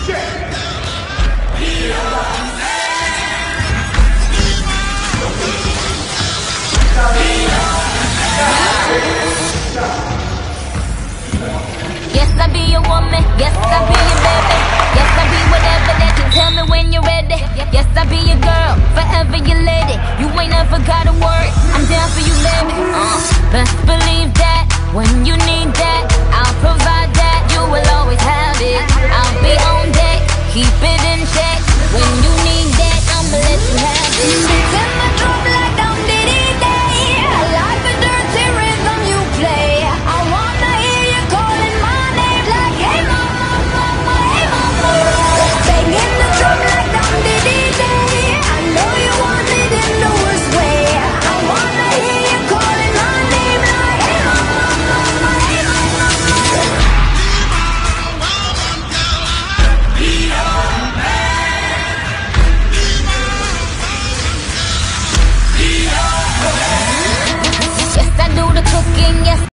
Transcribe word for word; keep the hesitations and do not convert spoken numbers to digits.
Yes, I be your woman. Yes, I be your baby. Yes, I be whatever that you tell me when you're ready. Yes, I be your girl, forever your lady. You ain't never gotta worry, I'm down for you, baby. Uh, best believe that when you need that, I'll provide that. You